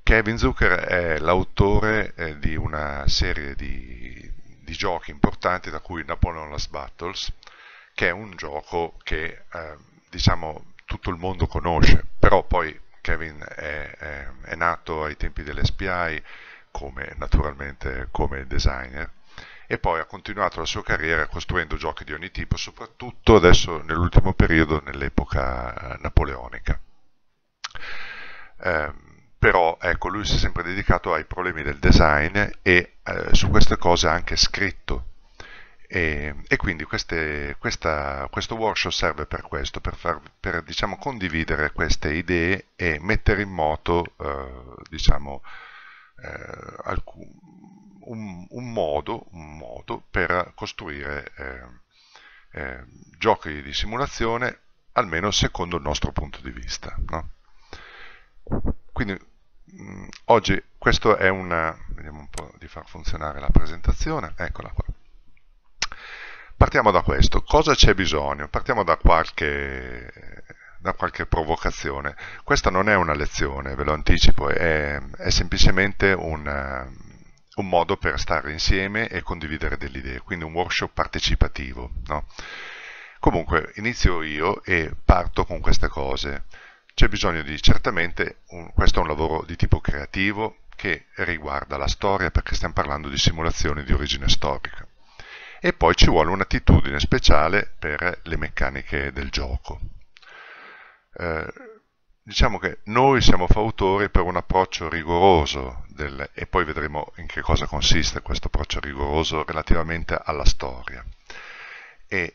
Kevin Zucker è l'autore di una serie di giochi importanti, da cui Napoleon Last Battles, che è un gioco che diciamo tutto il mondo conosce, però poi Kevin è nato ai tempi dell'SPI come naturalmente come designer e poi ha continuato la sua carriera costruendo giochi di ogni tipo, soprattutto adesso nell'ultimo periodo nell'epoca napoleonica. Però ecco, lui si è sempre dedicato ai problemi del design e su queste cose ha anche scritto. E quindi questo workshop serve per questo, per diciamo, condividere queste idee e mettere in moto diciamo, un modo per costruire giochi di simulazione, almeno secondo il nostro punto di vista. No? Quindi oggi questo è una... Vediamo un po' di far funzionare la presentazione. Eccola qua. Partiamo da questo. Cosa c'è bisogno? Partiamo da qualche provocazione. Questa non è una lezione, ve lo anticipo, è semplicemente un modo per stare insieme e condividere delle idee, quindi un workshop partecipativo. No? Comunque, inizio io e parto con queste cose. C'è bisogno di, certamente, questo è un lavoro di tipo creativo che riguarda la storia, perché stiamo parlando di simulazioni di origine storica. E poi ci vuole un'attitudine speciale per le meccaniche del gioco. Eh, diciamo che noi siamo fautori per un approccio rigoroso e poi vedremo in che cosa consiste questo approccio rigoroso relativamente alla storia. E,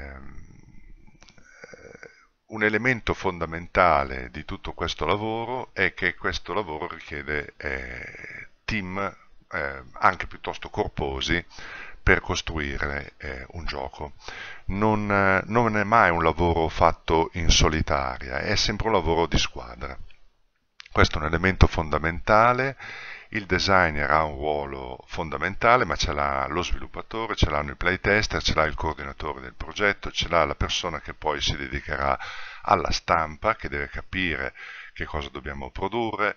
un elemento fondamentale di tutto questo lavoro è che questo lavoro richiede team anche piuttosto corposi per costruire un gioco. Non è mai un lavoro fatto in solitaria, è sempre un lavoro di squadra. Questo è un elemento fondamentale. Il designer ha un ruolo fondamentale, ma ce l'ha lo sviluppatore, ce l'hanno i playtester, ce l'ha il coordinatore del progetto, ce l'ha la persona che poi si dedicherà alla stampa, che deve capire che cosa dobbiamo produrre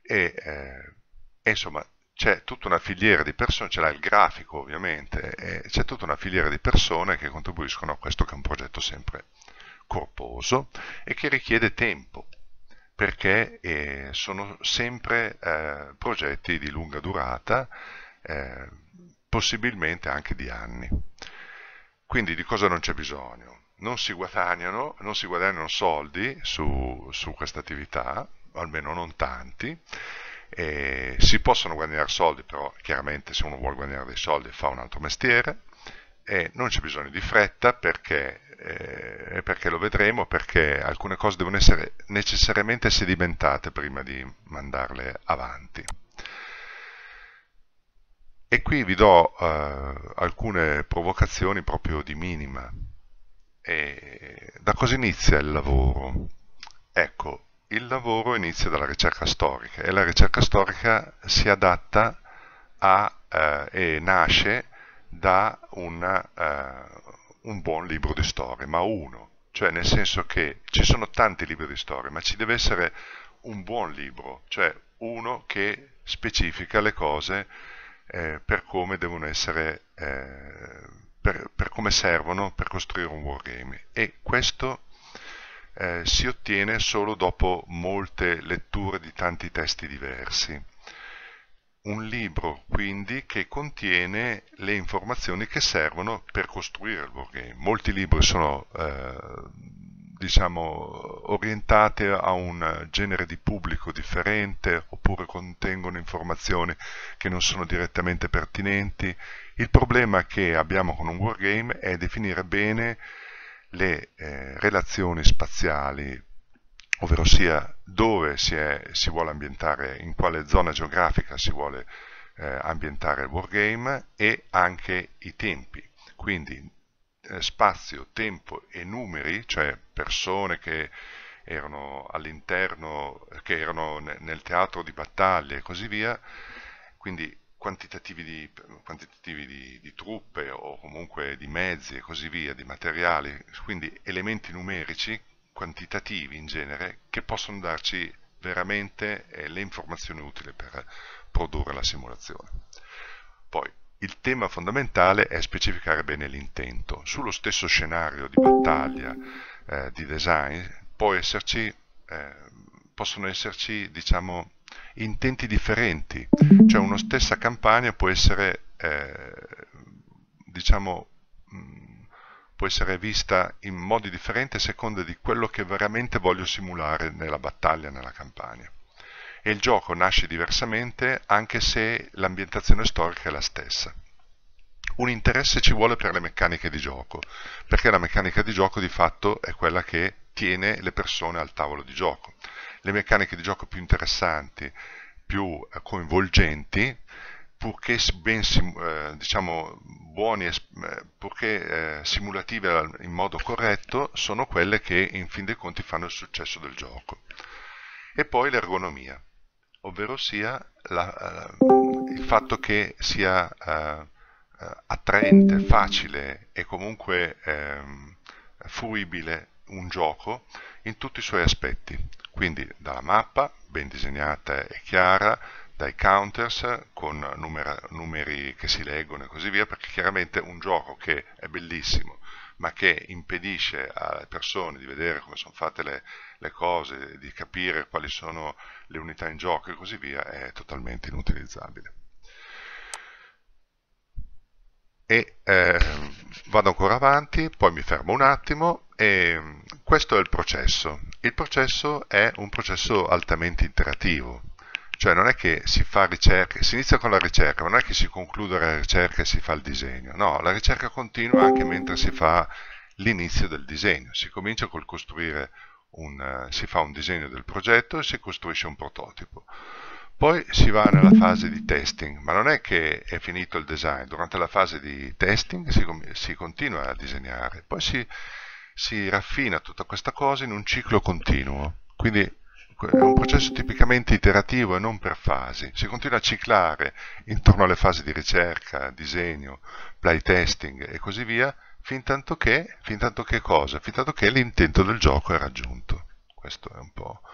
e insomma c'è tutta una filiera di persone, ce l'ha il grafico ovviamente, e c'è tutta una filiera di persone che contribuiscono a questo che è un progetto sempre corposo e che richiede tempo perché sono sempre progetti di lunga durata, eh, possibilmente anche di anni. Quindi di cosa non c'è bisogno? Non si guadagnano soldi su questa attività, almeno non tanti, si possono guadagnare soldi, però chiaramente se uno vuole guadagnare dei soldi fa un altro mestiere, e non c'è bisogno di fretta perché lo vedremo, perché alcune cose devono essere necessariamente sedimentate prima di mandarle avanti. E qui vi do alcune provocazioni proprio di minima. Da cosa inizia il lavoro? Ecco, il lavoro inizia dalla ricerca storica e la ricerca storica si adatta e nasce da un buon libro di storia, ma uno, cioè nel senso che ci sono tanti libri di storia, ma ci deve essere un buon libro, cioè uno che specifica le cose per come devono essere, per come servono per costruire un wargame. E questo si ottiene solo dopo molte letture di tanti testi diversi. Un libro quindi che contiene le informazioni che servono per costruire il wargame. Molti libri sono diciamo orientati a un genere di pubblico differente oppure contengono informazioni che non sono direttamente pertinenti. Il problema che abbiamo con un wargame è definire bene le relazioni spaziali, ovvero sia dove si vuole ambientare, in quale zona geografica si vuole ambientare il wargame e anche i tempi, quindi spazio, tempo e numeri, cioè persone che erano all'interno, che erano nel teatro di battaglie e così via, quindi quantitativi di truppe o comunque di mezzi e così via, di materiali, quindi elementi numerici, quantitativi in genere, che possono darci veramente le informazioni utili per produrre la simulazione. Poi, il tema fondamentale è specificare bene l'intento. Sullo stesso scenario di battaglia di design possono esserci, diciamo, intenti differenti, cioè una stessa campagna può essere, diciamo, può essere vista in modi differenti a seconda di quello che veramente voglio simulare nella battaglia, nella campagna. E il gioco nasce diversamente anche se l'ambientazione storica è la stessa. Un interesse ci vuole per le meccaniche di gioco, perché la meccanica di gioco di fatto è quella che tiene le persone al tavolo di gioco. Le meccaniche di gioco più interessanti, più coinvolgenti, purché diciamo buoni, purché simulative in modo corretto, sono quelle che in fin dei conti fanno il successo del gioco. E poi l'ergonomia, ovvero sia il fatto che sia attraente, facile e comunque fruibile un gioco in tutti i suoi aspetti. Quindi dalla mappa, ben disegnata e chiara, dai counters con numeri che si leggono e così via, perché chiaramente un gioco che è bellissimo ma che impedisce alle persone di vedere come sono fatte le cose, di capire quali sono le unità in gioco e così via, è totalmente inutilizzabile. E vado ancora avanti, poi mi fermo un attimo e questo è il processo. Il processo è un processo altamente interativo, cioè non è che si fa ricerca, si inizia con la ricerca, ma non è che si conclude la ricerca e si fa il disegno, no, la ricerca continua anche mentre si fa l'inizio del disegno, si comincia col costruire si fa un disegno del progetto e si costruisce un prototipo. Poi si va nella fase di testing, ma non è che è finito il design, durante la fase di testing si continua a disegnare, poi si raffina tutta questa cosa in un ciclo continuo, quindi è un processo tipicamente iterativo e non per fasi, si continua a ciclare intorno alle fasi di ricerca, disegno, playtesting e così via, fin tanto che cosa? Fin tanto che l'intento del gioco è raggiunto. Questo è un po'.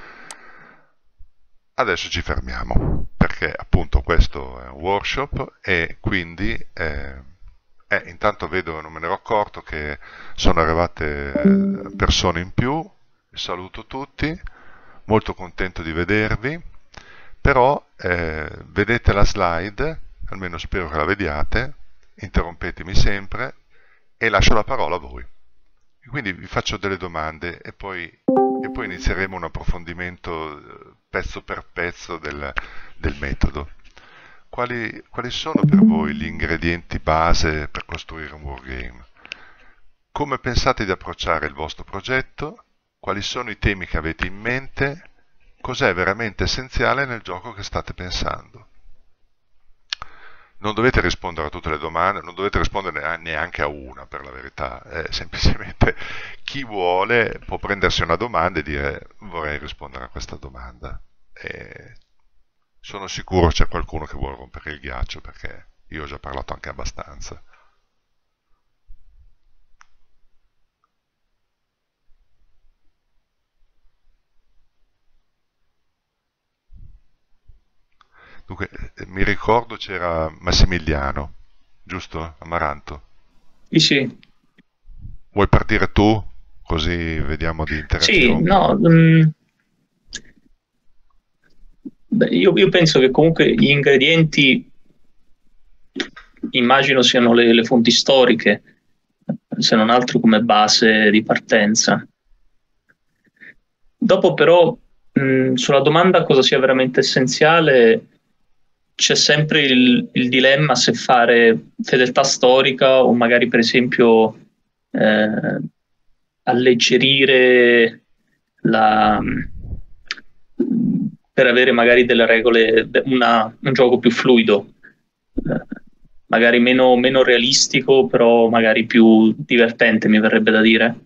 Adesso ci fermiamo, perché appunto questo è un workshop e quindi intanto vedo, non me ne ero accorto, che sono arrivate persone in più, saluto tutti, molto contento di vedervi, però vedete la slide, almeno spero che la vediate, interrompetemi sempre e lascio la parola a voi. Quindi vi faccio delle domande e poi inizieremo un approfondimento pezzo per pezzo del metodo. Quali sono per voi gli ingredienti base per costruire un wargame? Come pensate di approcciare il vostro progetto? Quali sono i temi che avete in mente? Cos'è veramente essenziale nel gioco che state pensando? Non dovete rispondere a tutte le domande, non dovete rispondere neanche a una, per la verità, semplicemente chi vuole può prendersi una domanda e dire vorrei rispondere a questa domanda. E sono sicuro c'è qualcuno che vuole rompere il ghiaccio perché io ho già parlato anche abbastanza. Dunque, mi ricordo c'era Massimiliano, giusto? Amaranto. Sì, sì. Vuoi partire tu? Così vediamo di Sì, interazioni. no, beh, io penso che comunque gli ingredienti immagino siano le fonti storiche, se non altro come base di partenza. Dopo però, sulla domanda cosa sia veramente essenziale, c'è sempre il dilemma se fare fedeltà storica o magari per esempio alleggerire la, per avere magari delle regole, un gioco più fluido, magari meno realistico, però magari più divertente, mi verrebbe da dire.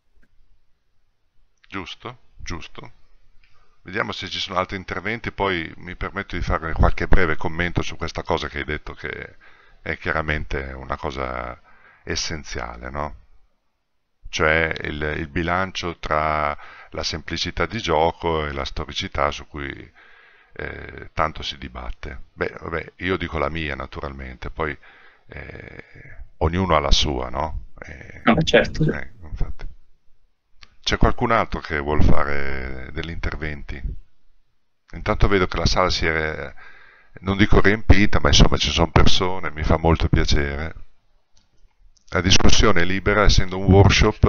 Giusto? Giusto. Vediamo se ci sono altri interventi, poi mi permetto di fare qualche breve commento su questa cosa che hai detto che è chiaramente una cosa essenziale, no? cioè il bilancio tra la semplicità di gioco e la storicità su cui tanto si dibatte. Beh, vabbè, io dico la mia naturalmente, poi ognuno ha la sua, no? No, certo, sì. Infatti. C'è qualcun altro che vuol fare degli interventi? Intanto vedo che la sala si è, non dico riempita, ma insomma ci sono persone, mi fa molto piacere. La discussione è libera, essendo un workshop,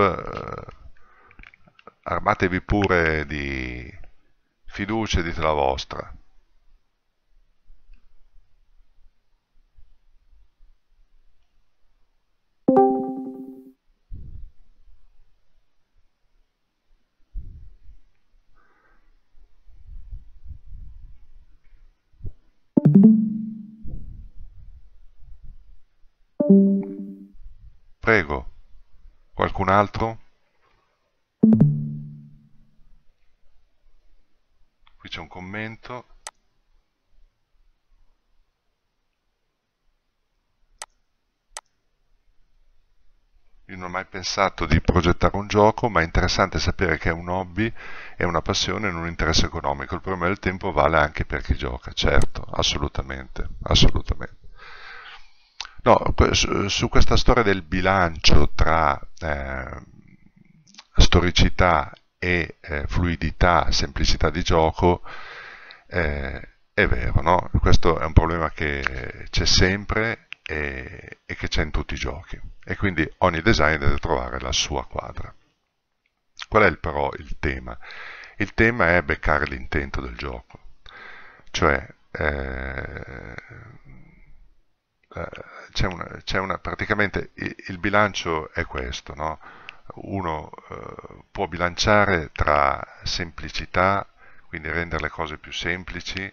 armatevi pure di fiducia e dite la vostra. Prego, qualcun altro? Qui c'è un commento. Io non ho mai pensato di progettare un gioco, ma è interessante sapere che è un hobby, è una passione e non un interesse economico. Il problema del tempo vale anche per chi gioca, certo, assolutamente, assolutamente. No, su questa storia del bilancio tra storicità e fluidità, semplicità di gioco, è vero, no? Questo è un problema che c'è sempre e che c'è in tutti i giochi. E quindi ogni designer deve trovare la sua quadra. Qual è però il tema? Il tema è beccare l'intento del gioco, cioè eh, praticamente il bilancio è questo, no? Uno può bilanciare tra semplicità, quindi rendere le cose più semplici,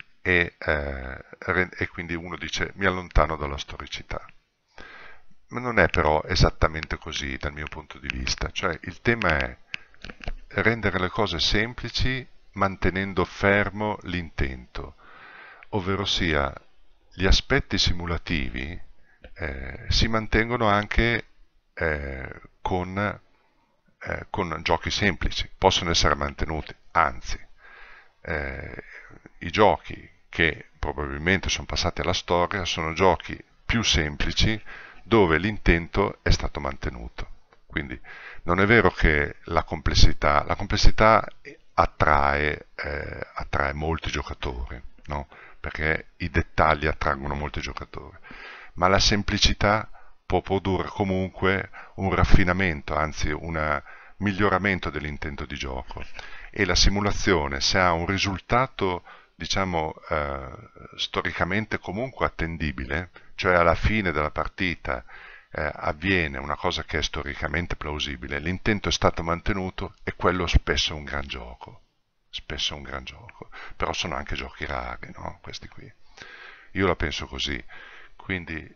e quindi uno dice mi allontano dalla storicità. Ma non è però esattamente così dal mio punto di vista, cioè il tema è rendere le cose semplici mantenendo fermo l'intento, ovvero sia gli aspetti simulativi si mantengono anche con giochi semplici, possono essere mantenuti, anzi, eh, i giochi che probabilmente sono passati alla storia sono giochi più semplici dove l'intento è stato mantenuto. Quindi non è vero che la complessità attrae molti giocatori, no? Perché i dettagli attraggono molti giocatori, ma la semplicità può produrre comunque un raffinamento, anzi un miglioramento dell'intento di gioco e la simulazione, se ha un risultato diciamo storicamente comunque attendibile, cioè alla fine della partita avviene una cosa che è storicamente plausibile, l'intento è stato mantenuto e quello spesso è un gran gioco, spesso è un gran gioco, però sono anche giochi rari, no? Questi qui. Io la penso così, quindi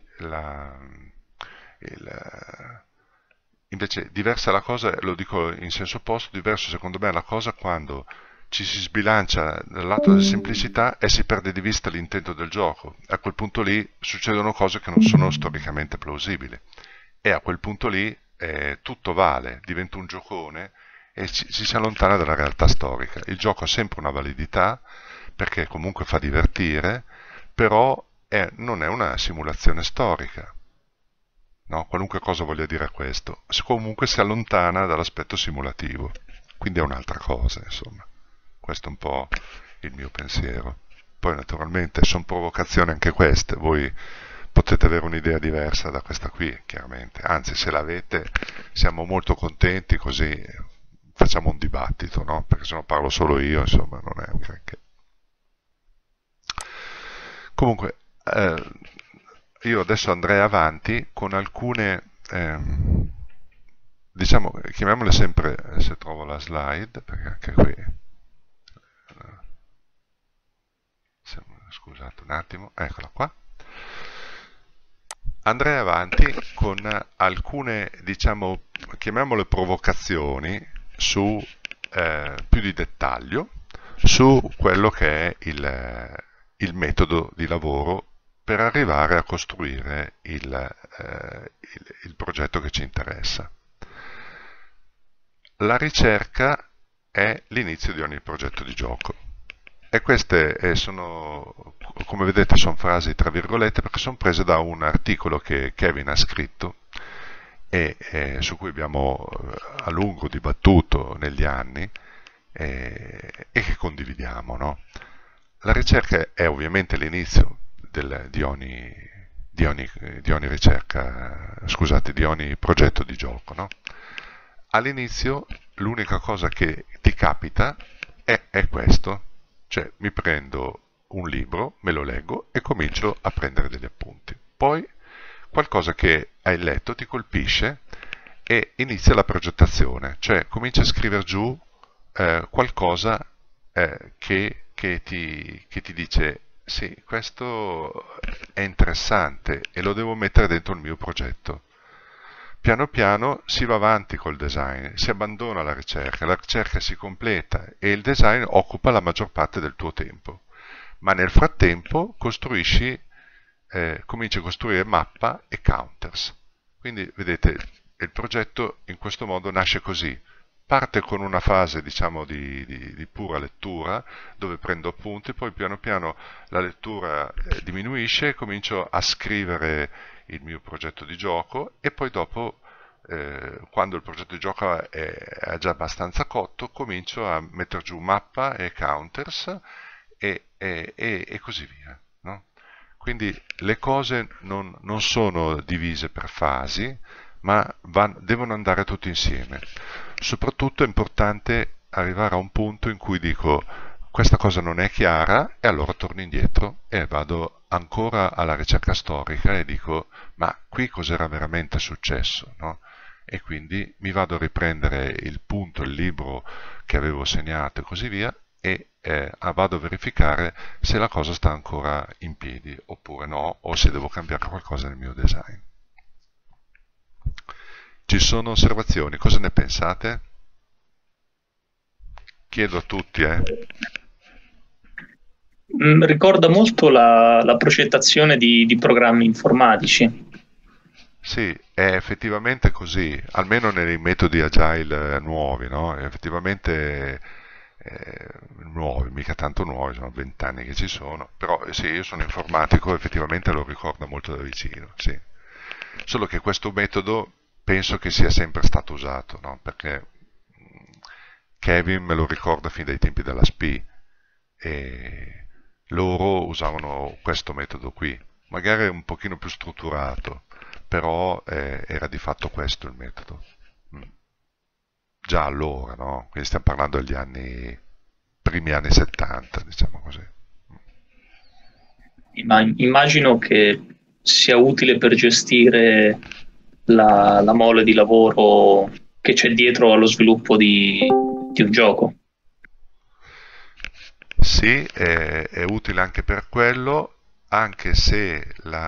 il, invece diversa la cosa, lo dico in senso opposto, diverso secondo me è la cosa quando ci si sbilancia dal lato della semplicità e si perde di vista l'intento del gioco. A quel punto lì succedono cose che non sono storicamente plausibili e a quel punto lì tutto vale, diventa un giocone e ci si allontana dalla realtà storica. Il gioco ha sempre una validità perché comunque fa divertire, però non è una simulazione storica. No, qualunque cosa voglia dire questo, comunque si allontana dall'aspetto simulativo, quindi è un'altra cosa, insomma. Questo è un po' il mio pensiero. Poi naturalmente sono provocazioni anche queste, voi potete avere un'idea diversa da questa qui, chiaramente. Anzi, se l'avete, siamo molto contenti, così facciamo un dibattito, no? Perché se no parlo solo io, insomma, non è un granché. Comunque, io adesso andrei avanti con alcune, diciamo, chiamiamole sempre, se trovo la slide, perché anche qui, scusate un attimo, eccola qua. Andrei avanti con alcune, diciamo, chiamiamole provocazioni su più di dettaglio su quello che è il metodo di lavoro per arrivare a costruire il progetto che ci interessa. La ricerca è l'inizio di ogni progetto di gioco. E queste sono, come vedete, sono frasi tra virgolette perché sono prese da un articolo che Kevin ha scritto su cui abbiamo a lungo dibattuto negli anni e che condividiamo, no? La ricerca è ovviamente l'inizio di ogni ricerca, scusate, di ogni progetto di gioco, no? All'inizio l'unica cosa che ti capita è questo, cioè mi prendo un libro, me lo leggo e comincio a prendere degli appunti. Poi qualcosa che hai letto ti colpisce e inizia la progettazione, cioè comincia a scrivere giù qualcosa che ti dice sì, questo è interessante e lo devo mettere dentro il mio progetto. Piano piano si va avanti col design, si abbandona la ricerca si completa e il design occupa la maggior parte del tuo tempo. Ma nel frattempo cominci a costruire mappa e counters. Quindi vedete, il progetto in questo modo nasce così. Parte con una fase, diciamo, di pura lettura, dove prendo appunti, poi piano piano la lettura diminuisce, comincio a scrivere il mio progetto di gioco e poi dopo, quando il progetto di gioco è già abbastanza cotto, comincio a mettere giù mappa e counters e così via, no? Quindi le cose non sono divise per fasi, ma devono andare tutte insieme. Soprattutto è importante arrivare a un punto in cui dico questa cosa non è chiara e allora torno indietro e vado ancora alla ricerca storica e dico ma qui cos'era veramente successo, no? E quindi mi vado a riprendere il punto, il libro che avevo segnato e così via e vado a verificare se la cosa sta ancora in piedi oppure no o se devo cambiare qualcosa nel mio design. Ci sono osservazioni, cosa ne pensate? Chiedo a tutti, Ricorda molto la progettazione di programmi informatici. Sì, è effettivamente così, almeno nei metodi agile nuovi, no? Effettivamente nuovi, mica tanto nuovi, sono 20 anni che ci sono, però sì, io sono informatico, effettivamente lo ricordo molto da vicino, sì. Solo che questo metodo penso che sia sempre stato usato, no? Perché Kevin me lo ricorda fin dai tempi della SPI e loro usavano questo metodo qui, magari un pochino più strutturato, però era di fatto questo il metodo. Mm. Già allora, no? Quindi stiamo parlando degli primi anni 70, diciamo così. Immagino che sia utile per gestire la mole di lavoro che c'è dietro allo sviluppo di un gioco. Sì, è utile anche per quello, anche se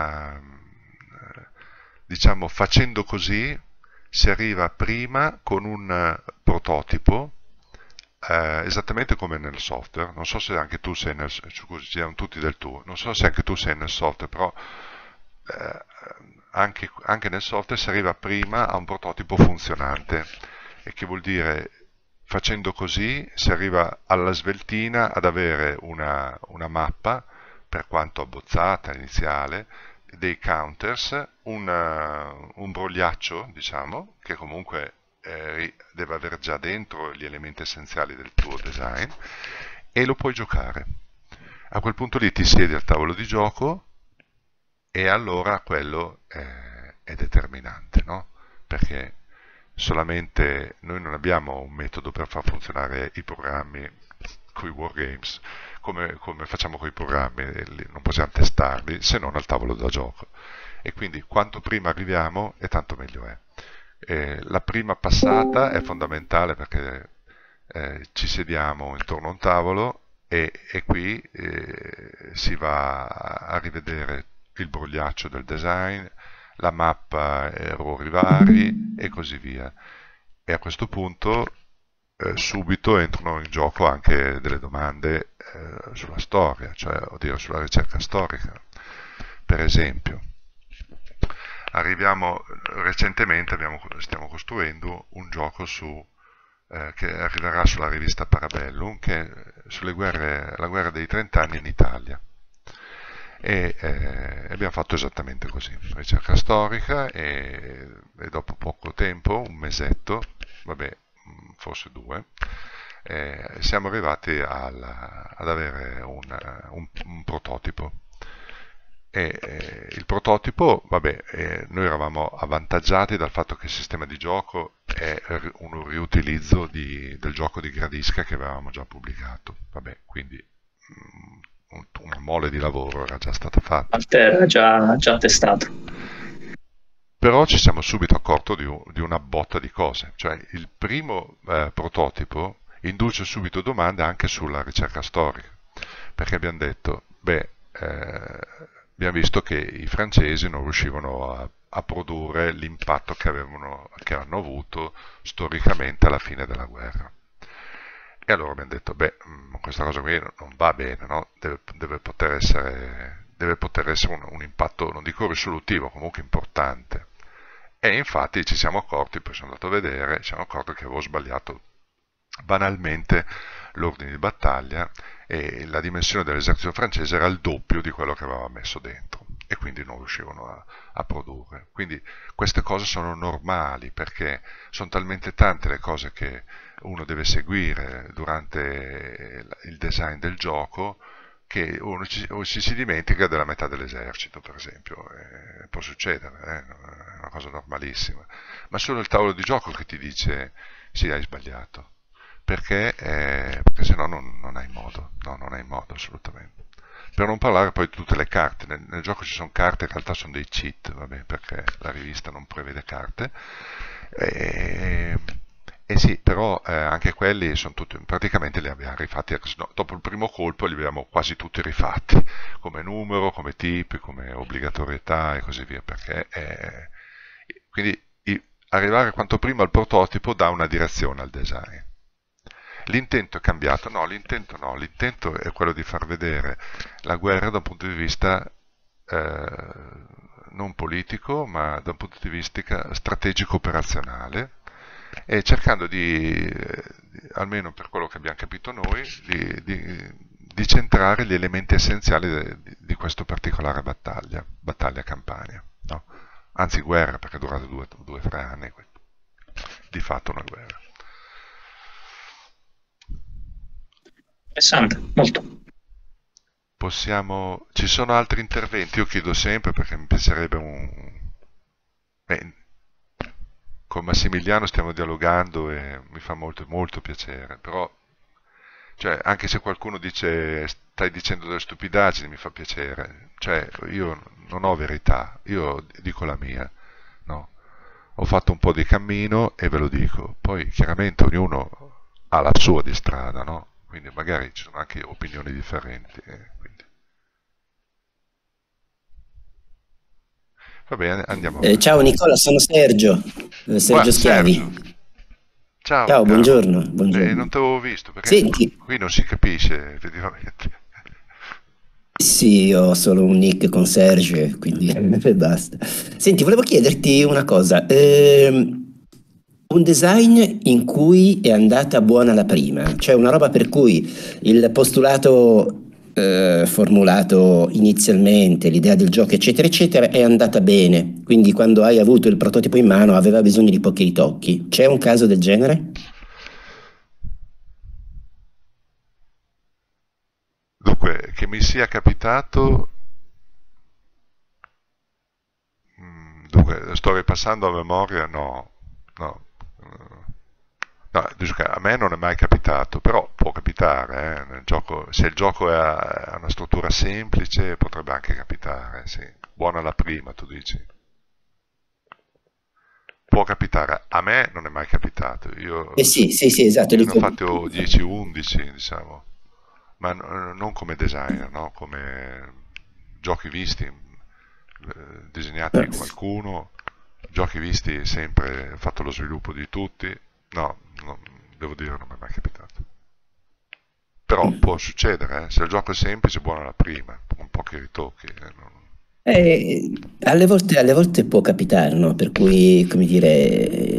diciamo, facendo così si arriva prima con un prototipo, esattamente come nel software. Non so se anche tu sei scusi, siamo tutti del tuo, non so se anche tu sei nel software, però eh, anche nel software si arriva prima a un prototipo funzionante, e che vuol dire facendo così si arriva alla sveltina ad avere una per quanto abbozzata, iniziale, dei counters, un brogliaccio, diciamo, che comunque deve avere già dentro gli elementi essenziali del tuo design, e lo puoi giocare. A quel punto lì ti siedi al tavolo di gioco e allora quello è determinante, no? Perché solamente noi non abbiamo un metodo per far funzionare i programmi con i wargames come facciamo con i programmi, non possiamo testarli se non al tavolo da gioco. E quindi quanto prima arriviamo e tanto meglio è. La prima passata è fondamentale perché ci sediamo intorno a un tavolo e qui si va a rivedere il brogliaccio del design, la mappa errori vari e così via. E a questo punto subito entrano in gioco anche delle domande sulla storia, cioè oddio, sulla ricerca storica. Per esempio, recentemente stiamo costruendo un gioco su che arriverà sulla rivista Parabellum, che è la guerra dei 30 anni in Italia. E abbiamo fatto esattamente così, ricerca storica e dopo poco tempo, un mesetto, vabbè, forse due, siamo arrivati ad avere un prototipo. Il prototipo, vabbè, noi eravamo avvantaggiati dal fatto che il sistema di gioco è un riutilizzo del gioco di Gradisca che avevamo già pubblicato, vabbè, quindi una mole di lavoro era già stata fatta. Alter già testato. Però ci siamo subito accorti di una botta di cose, cioè il primo prototipo induce subito domande anche sulla ricerca storica, perché abbiamo detto, beh, abbiamo visto che i francesi non riuscivano a produrre l'impatto che hanno avuto storicamente alla fine della guerra. E allora abbiamo detto, beh, questa cosa qui non va bene, no? Deve poter essere un impatto, non dico risolutivo, comunque importante. E infatti ci siamo accorti, poi sono andato a vedere, ci siamo accorti che avevo sbagliato banalmente l'ordine di battaglia e la dimensione dell'esercito francese era il doppio di quello che aveva messo dentro e quindi non riuscivano a produrre. Quindi queste cose sono normali perché sono talmente tante le cose che uno deve seguire durante il design del gioco che uno si dimentica della metà dell'esercito, per esempio, può succedere, è una cosa normalissima, ma solo il tavolo di gioco che ti dice sì, hai sbagliato, perché se no non hai modo, no, non hai modo assolutamente. Per non parlare poi di tutte le carte, nel gioco ci sono carte, in realtà sono dei cheat, vabbè, perché la rivista non prevede carte, e, e sì, però anche quelli sono tutti, praticamente li abbiamo rifatti, no, dopo il primo colpo li abbiamo quasi tutti rifatti, come numero, come tipi, come obbligatorietà e così via, perché quindi arrivare quanto prima al prototipo dà una direzione al design. L'intento è cambiato? No, l'intento è quello di far vedere la guerra da un punto di vista non politico, ma da un punto di vista strategico-operazionale, e cercando almeno per quello che abbiamo capito noi, di centrare gli elementi essenziali di questa particolare battaglia Campania, no? Anzi guerra, perché è durata 2 o 3 anni, di fatto una guerra. Interessante, molto. Ci sono altri interventi? Io chiedo sempre perché mi piacerebbe con Massimiliano stiamo dialogando e mi fa molto, molto piacere, però cioè, anche se qualcuno dice stai dicendo delle stupidaggini mi fa piacere, cioè io non ho verità, io dico la mia, no? Ho fatto un po' di cammino e ve lo dico, poi chiaramente ognuno ha la sua di strada, no? Quindi magari ci sono anche opinioni differenti. Quindi. Va bene, andiamo avanti. Ciao Nicola, sono Sergio, Sergio Schiavi. Sergio. Ciao, Ciao, caro. buongiorno, buongiorno. Non ti avevo visto perché Senti, qui non si capisce effettivamente. sì, ho solo un nick con Sergio, quindi basta. Senti, volevo chiederti una cosa. Un design in cui è andata buona la prima, cioè una roba per cui il postulato formulato inizialmente, l'idea del gioco, eccetera, eccetera, è andata bene. Quindi quando hai avuto il prototipo in mano aveva bisogno di pochi ritocchi. C'è un caso del genere? Dunque, che mi sia capitato, dunque, sto ripassando a memoria, no, no, no, a me non è mai capitato, però può capitare, nel gioco, se il gioco ha una struttura semplice potrebbe anche capitare, sì. Buona la prima, tu dici. Può capitare, a me non è mai capitato, Eh sì, sì, sì, esatto. io ne ho Dico, fatti 10-11, diciamo, ma non come designer, no? Come giochi visti, disegnati di qualcuno, giochi visti sempre, fatto lo sviluppo di tutti, no, devo dire non mi è mai capitato. Però può succedere, se il gioco è semplice, buona la prima, con pochi ritocchi. alle volte può capitare, no? Per cui, come dire,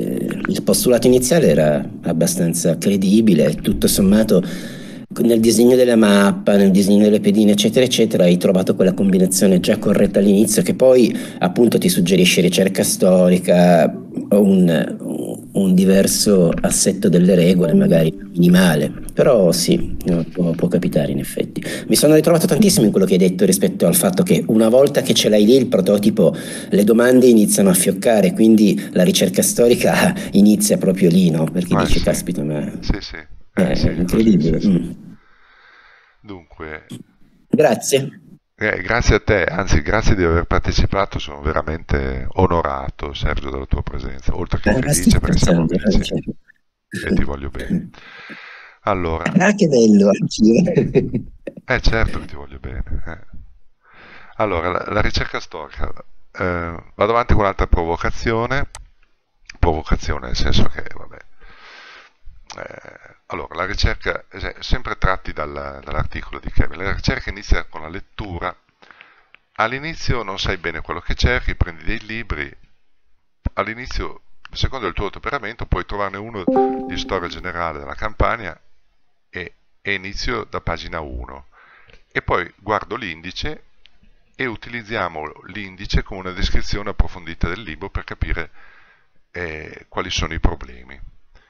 il postulato iniziale era abbastanza credibile, tutto sommato nel disegno della mappa, nel disegno delle pedine, eccetera, eccetera, hai trovato quella combinazione già corretta all'inizio che poi appunto ti suggerisce ricerca storica o un diverso assetto delle regole, magari minimale, però sì, no, può capitare in effetti. Mi sono ritrovato tantissimo in quello che hai detto rispetto al fatto che una volta che ce l'hai lì il prototipo, le domande iniziano a fioccare, quindi la ricerca storica inizia proprio lì, no? Perché dici, Sì, caspita, ma sì, sì, è sì, così, sì, incredibile. sì. Dunque, Grazie. grazie a te, anzi grazie di aver partecipato, sono veramente onorato, Sergio, della tua presenza, oltre che Ma stai felice perché siamo scherzando? amici e ti voglio bene. Allora, Ah, che bello, anch'io. certo che ti voglio bene. Allora, la ricerca storica. Vado avanti con un'altra provocazione nel senso che, vabbè, allora, la ricerca, sempre tratti dall'articolo di Kevin, la ricerca inizia con la lettura. All'inizio non sai bene quello che cerchi, prendi dei libri, all'inizio, secondo il tuo temperamento, puoi trovarne uno di storia generale della campagna e inizio da pagina 1 e poi guardo l'indice e utilizziamo l'indice come una descrizione approfondita del libro per capire quali sono i problemi.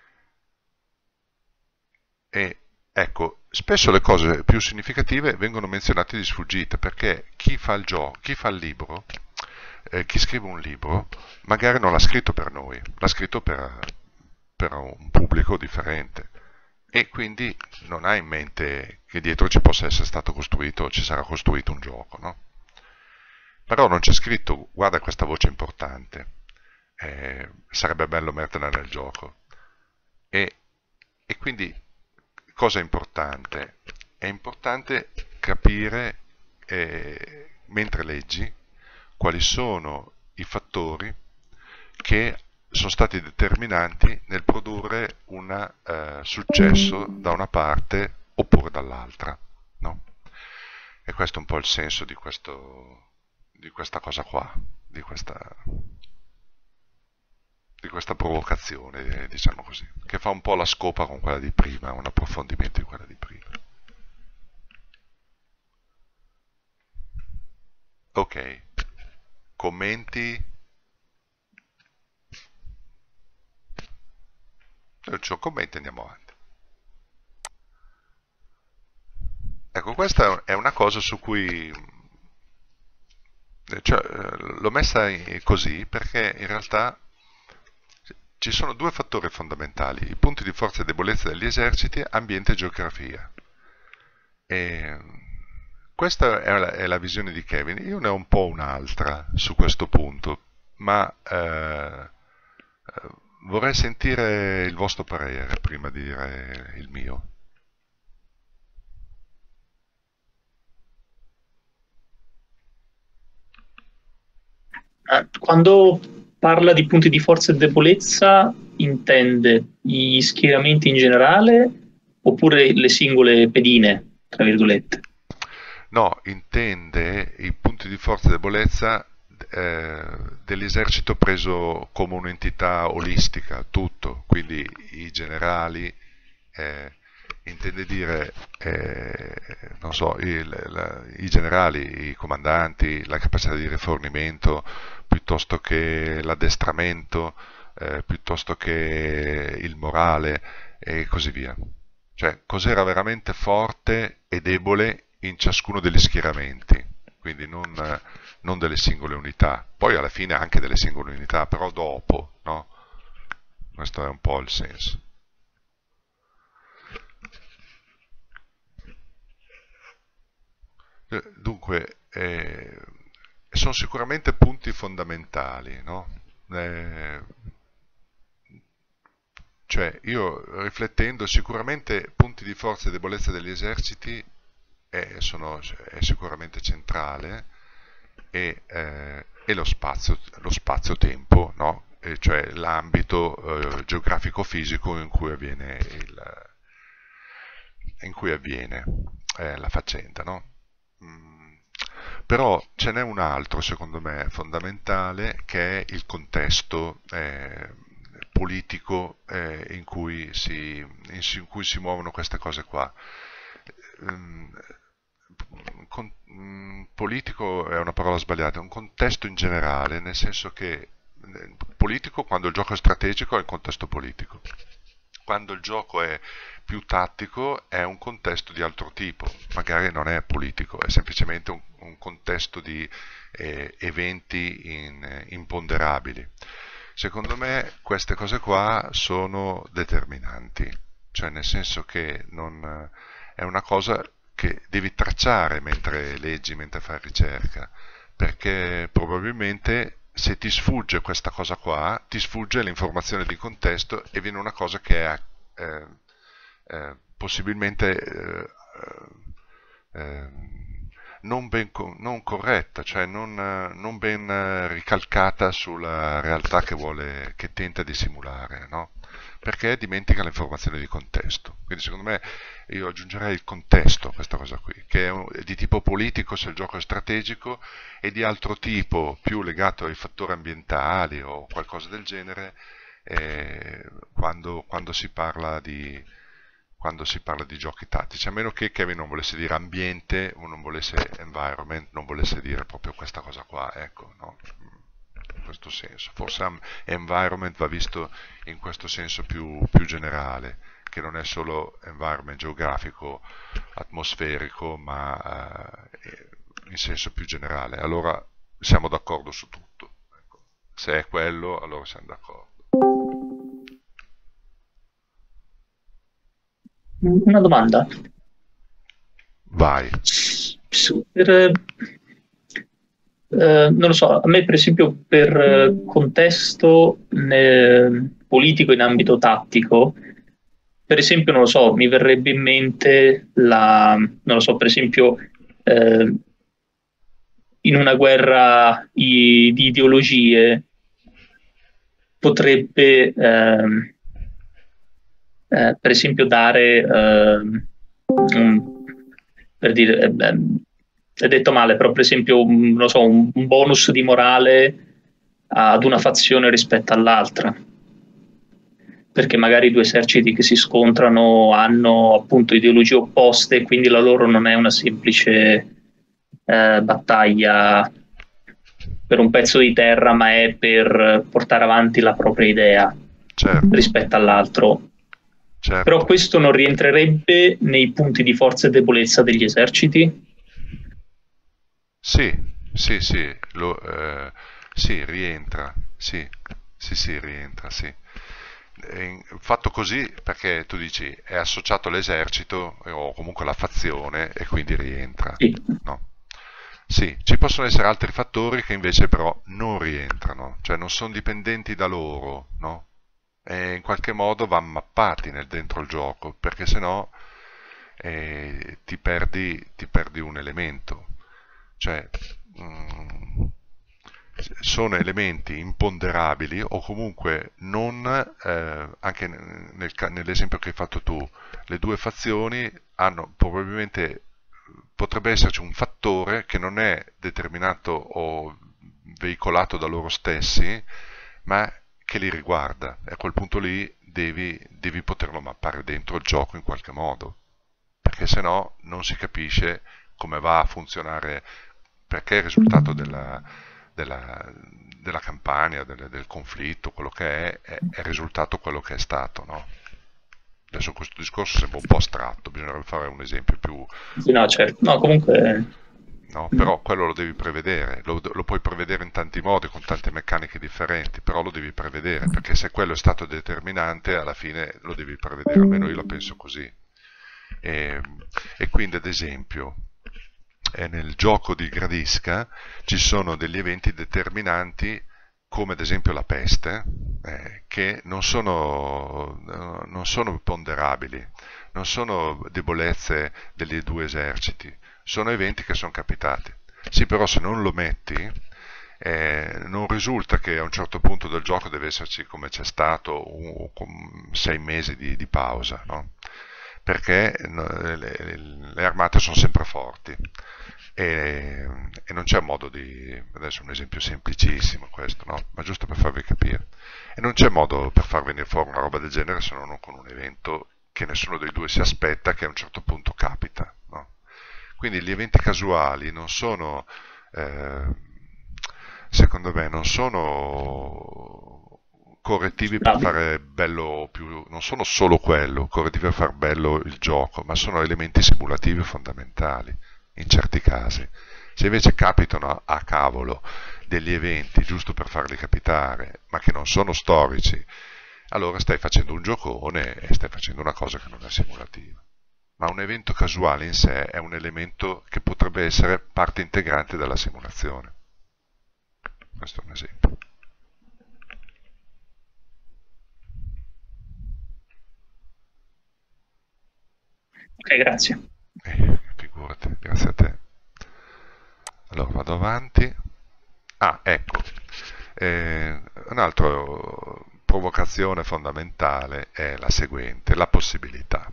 E ecco, spesso le cose più significative vengono menzionate di sfuggita perché chi fa il libro, chi scrive un libro, magari non l'ha scritto per noi, l'ha scritto per un pubblico differente e quindi non ha in mente che dietro ci possa essere stato costruito, ci sarà costruito un gioco, no? Però non c'è scritto, guarda questa voce importante, sarebbe bello metterla nel gioco. E, e quindi cosa è importante? È importante capire, mentre leggi, quali sono i fattori che sono stati determinanti nel produrre un successo da una parte oppure dall'altra, no? E questo è un po' il senso di questa cosa qua, di questa provocazione, diciamo così, che fa un po' la scopa con quella di prima, un approfondimento di quella di prima. Ok, commenti? Non c'ho commenti, andiamo avanti. Ecco, questa è una cosa su cui cioè, l'ho messa così perché in realtà ci sono due fattori fondamentali, i punti di forza e debolezza degli eserciti, ambiente e geografia. E questa è la visione di Kevin, io ne ho un po' un'altra su questo punto, ma vorrei sentire il vostro parere prima di dire il mio. Quando parla di punti di forza e debolezza, intende gli schieramenti in generale oppure le singole pedine, tra virgolette? No, intende i punti di forza e debolezza dell'esercito preso come un'entità olistica, tutto, quindi i generali, intende dire, non so, i generali, i comandanti, la capacità di rifornimento, piuttosto che l'addestramento, piuttosto che il morale e così via. Cioè, cos'era veramente forte e debole in ciascuno degli schieramenti, quindi non delle singole unità, poi alla fine anche delle singole unità, però dopo, no? Questo è un po' il senso. Dunque, sono sicuramente punti fondamentali, no? Eh, cioè, io riflettendo, sicuramente punti di forza e debolezza degli eserciti è sicuramente centrale e lo spazio-tempo, no? Cioè l'ambito geografico-fisico in cui avviene la faccenda, no? Mm, Però ce n'è un altro, secondo me, fondamentale, che è il contesto politico in cui si muovono queste cose qua. Politico è una parola sbagliata, è un contesto in generale, nel senso che politico, quando il gioco è strategico, è il contesto politico. Quando il gioco è più tattico è un contesto di altro tipo, magari non è politico, è semplicemente un contesto di eventi imponderabili. Secondo me queste cose qua sono determinanti, cioè nel senso che è una cosa che devi tracciare mentre leggi, mentre fai ricerca, perché probabilmente se ti sfugge questa cosa qua, ti sfugge l'informazione di contesto e viene una cosa che è possibilmente non corretta, cioè non ben ricalcata sulla realtà che tenta di simulare, no? Perché dimentica l'informazione di contesto. Quindi secondo me io aggiungerei il contesto a questa cosa qui, che è di tipo politico se il gioco è strategico, e di altro tipo, più legato ai fattori ambientali o qualcosa del genere, quando si parla di giochi tattici, a meno che Kevin non volesse dire ambiente o non volesse environment, non volesse dire proprio questa cosa qua, ecco, no? In questo senso. Forse environment va visto in questo senso più generale, che non è solo environment geografico, atmosferico, ma in senso più generale. Allora siamo d'accordo su tutto. Ecco. Se è quello, allora siamo d'accordo. Una domanda. Vai. Non lo so, a me per esempio per contesto politico in ambito tattico, per esempio, non lo so, mi verrebbe in mente non lo so, per esempio in una guerra di ideologie potrebbe per esempio dare per dire è detto male, però per esempio non lo so, un bonus di morale ad una fazione rispetto all'altra, perché magari due eserciti che si scontrano hanno appunto ideologie opposte, quindi la loro non è una semplice battaglia per un pezzo di terra, ma è per portare avanti la propria idea, certo, rispetto all'altro. Certo. Però questo non rientrerebbe nei punti di forza e debolezza degli eserciti? Sì, rientra, sì, rientra, sì. Fatto così perché tu dici è associato all'esercito o comunque alla fazione e quindi rientra, sì. No? Sì, ci possono essere altri fattori che invece però non rientrano, cioè non sono dipendenti da loro, no? E in qualche modo vanno mappati dentro il gioco, perché sennò ti perdi un elemento. Cioè, sono elementi imponderabili o comunque non, anche nell'esempio che hai fatto tu, le due fazioni hanno probabilmente, potrebbe esserci un fattore che non è determinato o veicolato da loro stessi, ma che li riguarda, e a quel punto lì devi poterlo mappare dentro il gioco in qualche modo, perché sennò non si capisce come va a funzionare, perché il risultato della campagna, del conflitto, quello che è il risultato quello che è stato, no? Adesso questo discorso sembra un po' astratto, bisognerebbe fare un esempio più... Sì, no, certo, no, comunque... No, però quello lo devi prevedere, lo puoi prevedere in tanti modi, con tante meccaniche differenti, però lo devi prevedere, perché se quello è stato determinante, alla fine lo devi prevedere, almeno io la penso così. E quindi, ad esempio, nel gioco di Gradisca ci sono degli eventi determinanti, come ad esempio la peste, che non sono ponderabili, non sono debolezze degli due eserciti, sono eventi che sono capitati. Sì, però se non lo metti, non risulta che a un certo punto del gioco deve esserci, come c'è stato, 6 mesi di pausa, no? perché le armate sono sempre forti e non c'è modo di, adesso è un esempio semplicissimo questo, no? Ma giusto per farvi capire, e non c'è modo per far venire fuori una roba del genere se non con un evento che nessuno dei due si aspetta, che a un certo punto capita, no? Quindi gli eventi casuali non sono, secondo me, non sono correttivi per fare bello più, non sono solo quello, correttivi per far bello il gioco, ma sono elementi simulativi fondamentali in certi casi. Se invece capitano a cavolo degli eventi giusto per farli capitare, ma che non sono storici, allora stai facendo un giocone e stai facendo una cosa che non è simulativa. Ma un evento casuale in sé è un elemento che potrebbe essere parte integrante della simulazione. Questo è un esempio. Ok, grazie. Figurati, grazie a te. Allora vado avanti. Ah, ecco, un'altra provocazione fondamentale è la seguente, la possibilità.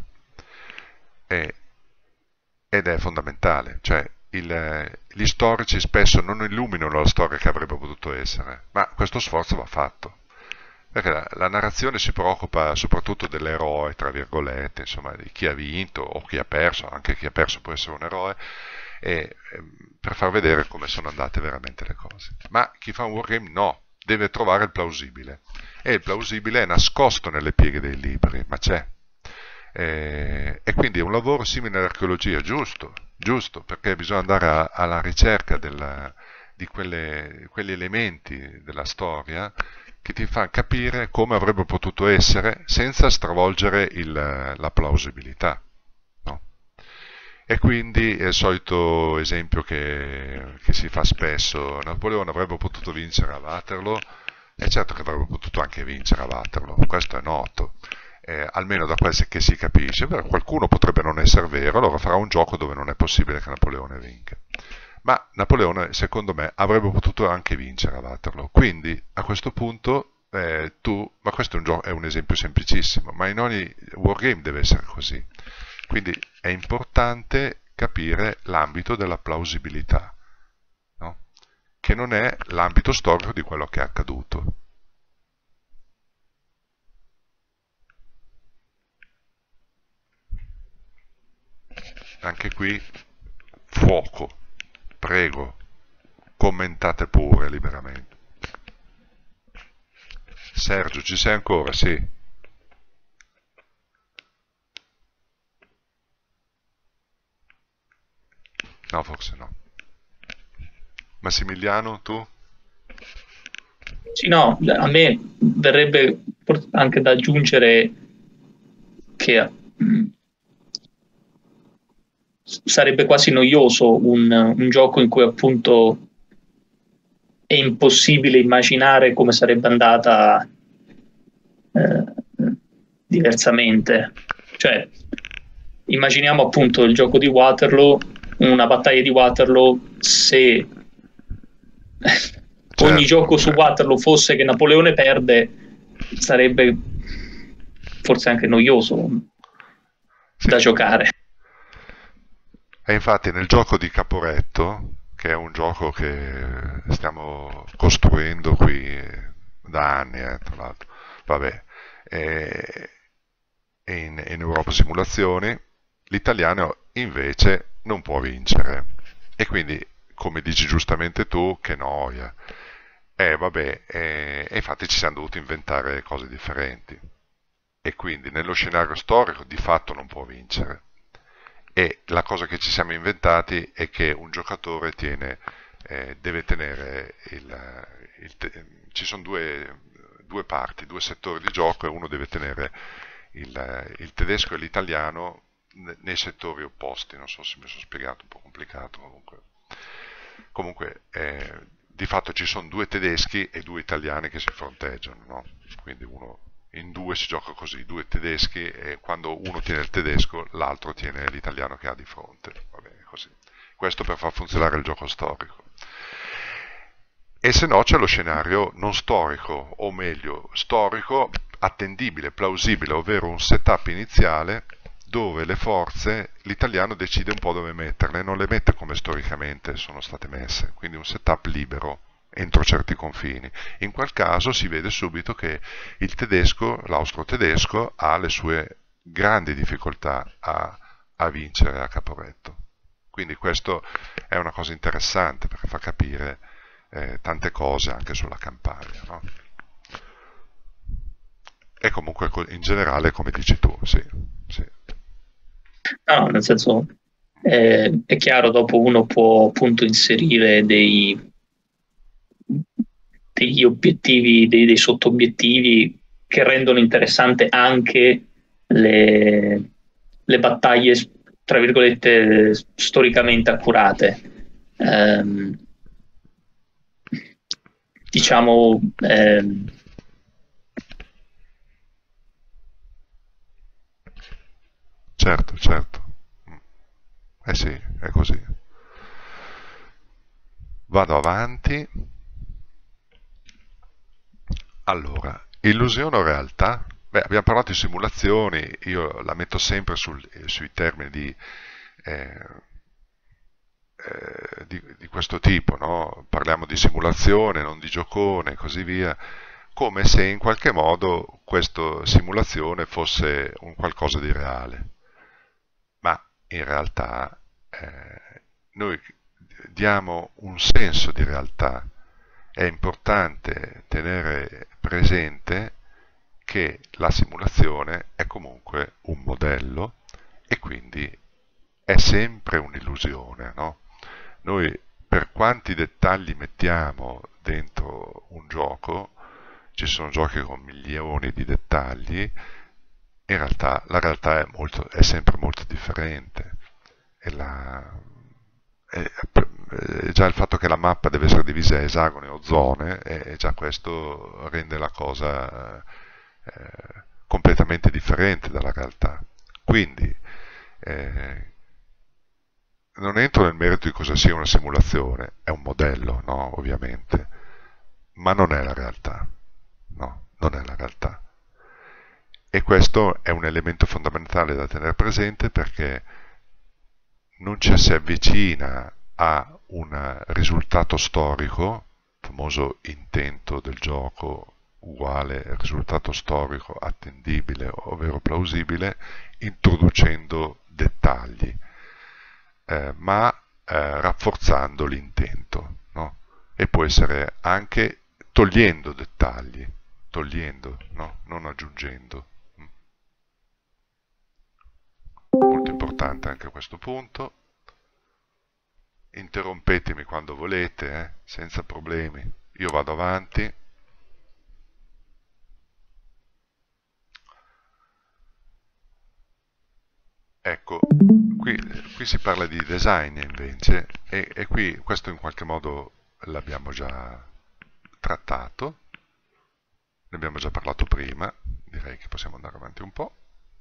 Ed è fondamentale, cioè gli storici spesso non illuminano la storia che avrebbe potuto essere, ma questo sforzo va fatto. Perché la narrazione si preoccupa soprattutto dell'eroe, tra virgolette, insomma, di chi ha vinto o chi ha perso, anche chi ha perso può essere un eroe, per far vedere come sono andate veramente le cose. Ma chi fa un wargame no, deve trovare il plausibile. E il plausibile è nascosto nelle pieghe dei libri, ma c'è. E quindi è un lavoro simile all'archeologia, giusto, perché bisogna andare alla ricerca di quegli elementi della storia che ti fa capire come avrebbe potuto essere senza stravolgere la plausibilità. No? E quindi è il solito esempio che si fa spesso: Napoleone avrebbe potuto vincere a Waterloo, e certo che avrebbe potuto anche vincere a Waterloo, questo è noto. Almeno da quel che si capisce. Qualcuno potrebbe non essere vero, allora farà un gioco dove non è possibile che Napoleone vinca. Ma Napoleone, secondo me, avrebbe potuto anche vincere a Waterloo. Quindi, a questo punto, ma questo è un esempio semplicissimo, ma in ogni wargame deve essere così. Quindi è importante capire l'ambito della plausibilità, no? Che non è l'ambito storico di quello che è accaduto. Anche qui, fuoco, prego, commentate pure liberamente. Sergio, ci sei ancora? Sì. No, forse no. Massimiliano, tu? Sì, no, a me verrebbe anche da aggiungere che sarebbe quasi noioso un gioco in cui appunto è impossibile immaginare come sarebbe andata diversamente. Cioè, immaginiamo appunto il gioco di Waterloo, una battaglia di Waterloo, se ogni gioco su Waterloo fosse che Napoleone perde, sarebbe forse anche noioso da giocare. E infatti nel gioco di Caporetto, che è un gioco che stiamo costruendo qui da anni, tra l'altro, vabbè, in Europa Simulazioni, l'italiano invece non può vincere. E quindi, come dici giustamente tu, che noia. E infatti ci siamo dovuti inventare cose differenti. E quindi nello scenario storico di fatto non può vincere. E la cosa che ci siamo inventati è che un giocatore deve tenere ci sono due parti, due settori di gioco, e uno deve tenere il tedesco e l'italiano nei settori opposti. Non so se mi sono spiegato, un po' complicato comunque di fatto ci sono due tedeschi e due italiani che si fronteggiano, no? Quindi in due si gioca così, due tedeschi, e quando uno tiene il tedesco l'altro tiene l'italiano che ha di fronte. Va bene, così. Questo per far funzionare il gioco storico. E se no c'è lo scenario non storico, o meglio storico attendibile, plausibile, ovvero un setup iniziale dove le forze l'italiano decide un po' dove metterle, non le mette come storicamente sono state messe, quindi un setup libero entro certi confini. In quel caso si vede subito che il tedesco, l'austro-tedesco, ha le sue grandi difficoltà a vincere a Caporetto. Quindi questo è una cosa interessante perché fa capire tante cose anche sulla Campania, no? E comunque in generale, come dici tu, sì, sì. No, nel senso, è chiaro, dopo uno può appunto inserire degli obiettivi, dei sottobiettivi che rendono interessante anche le battaglie, tra virgolette, storicamente accurate. Diciamo, Certo, certo. Eh sì, è così. Vado avanti. Allora, illusione o realtà? Beh, abbiamo parlato di simulazioni, io la metto sempre sui termini eh, di questo tipo, no? Parliamo di simulazione, non di giocone e così via, come se in qualche modo questa simulazione fosse un qualcosa di reale. Ma in realtà noi diamo un senso di realtà. È importante tenere presente che la simulazione è comunque un modello e quindi è sempre un'illusione, no? Noi per quanti dettagli mettiamo dentro un gioco, ci sono giochi con milioni di dettagli, in realtà la realtà è sempre molto differente. E già il fatto che la mappa deve essere divisa a esagoni o zone, e già questo rende la cosa completamente differente dalla realtà. Quindi non entro nel merito di cosa sia una simulazione, è un modello, no, ovviamente, ma non è la realtà, no, non è la realtà. E questo è un elemento fondamentale da tenere presente perché non ci si avvicina a un risultato storico, famoso intento del gioco uguale risultato storico attendibile ovvero plausibile, introducendo dettagli, ma rafforzando l'intento, no? E può essere anche togliendo dettagli, togliendo, no? Non aggiungendo. Molto importante anche questo punto. Interrompetemi quando volete, senza problemi. Io vado avanti. Ecco, qui si parla di design invece, e qui questo in qualche modo l'abbiamo già trattato, ne abbiamo già parlato prima, direi che possiamo andare avanti un po'.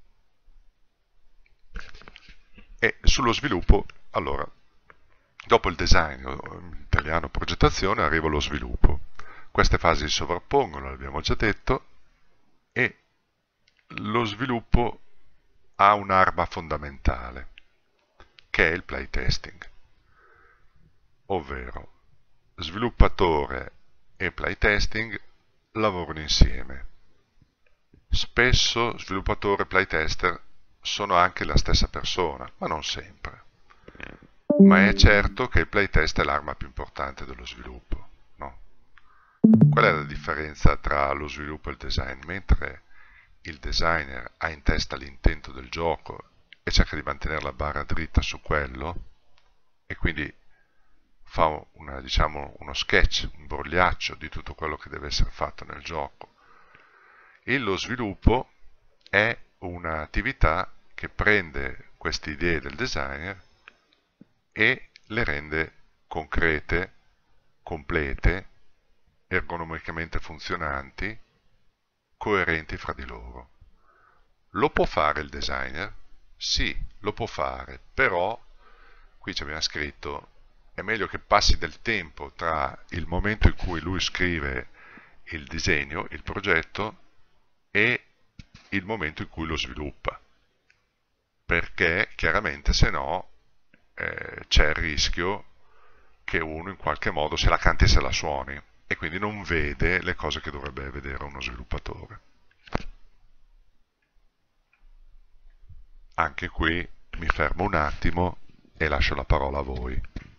E sullo sviluppo, allora, dopo il design, in italiano progettazione, arriva lo sviluppo. Queste fasi si sovrappongono, l'abbiamo già detto, e lo sviluppo ha un'arma fondamentale, che è il playtesting, ovvero sviluppatore e playtesting lavorano insieme. Spesso sviluppatore e playtester sono anche la stessa persona, ma non sempre. Ma è certo che il playtest è l'arma più importante dello sviluppo, no? Qual è la differenza tra lo sviluppo e il design? Mentre il designer ha in testa l'intento del gioco e cerca di mantenere la barra dritta su quello, e quindi fa diciamo, uno sketch, un brogliaccio di tutto quello che deve essere fatto nel gioco. E lo sviluppo è un'attività che prende queste idee del designer e le rende concrete, complete, ergonomicamente funzionanti, coerenti fra di loro. Lo può fare il designer? Sì, lo può fare, però qui ci abbiamo scritto è meglio che passi del tempo tra il momento in cui lui scrive il disegno, il progetto, e il momento in cui lo sviluppa. perché chiaramente se no c'è il rischio che uno in qualche modo se la canti e se la suoni e quindi non vede le cose che dovrebbe vedere uno sviluppatore. Anche qui mi fermo un attimo e lascio la parola a voi.